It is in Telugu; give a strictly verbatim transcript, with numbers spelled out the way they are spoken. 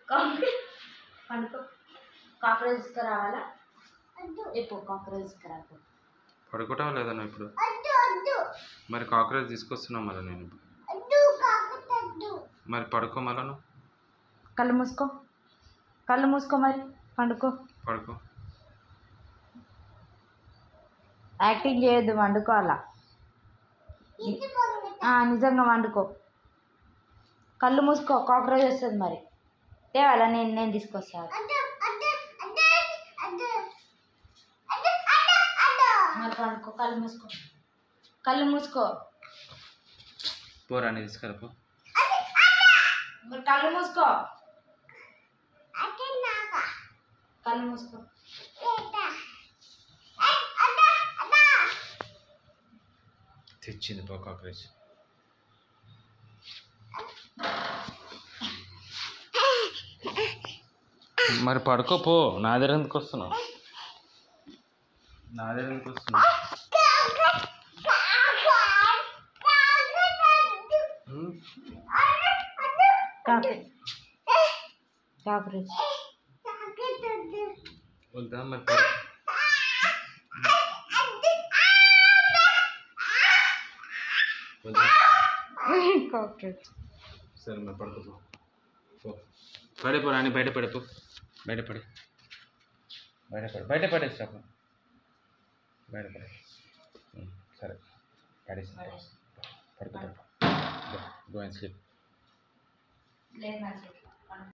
పండుకో. కాక్రోచ్ తీసుకురావాలా? ఎప్పుడు కాక్రోచ్ తీసుకురాకు. పడుకోవటం లేదా నువ్వు ఇప్పుడు? మరి కాక్రోచ్ తీసుకొస్తున్నావు మళ్ళీ నేను మరి పడుకో మళ్ళా నువ్వు. కళ్ళు మూసుకో, కళ్ళు మూసుకో, మరి పండుకో. పడుకో. యాక్టింగ్ చేయొద్దు, వండుకోవాలా. నిజంగా వండుకో. కళ్ళు మూసుకో, కాక్రోచ్ వస్తుంది. మరి తేవాలా? నేను నేను తీసుకొస్తాను. మరి పండుకో, కళ్ళు మూసుకో, కళ్ళు మూసుకో. పోరా నీ తీసుకురా పో. మరి కళ్ళు మూసుకో, కళ్ళు మూసుకో. తెచ్చింది పో కాక్రోచ్. మరి పడుకోపో. నా దగ్గర ఎందుకు వస్తున్నావు? నా దగ్గర ఎందుకు వస్తున్నావు? కాక్రోచ్ వద్దా మరి? కాక్రోచ్. సరే మరి పడుకోపో. పడిపో రాని, బయట పడిపో. బయట పడి బయట పడి బయట పడేస్తా. బయట పడే. సరే పడేసి పడుకో. Go and sleep.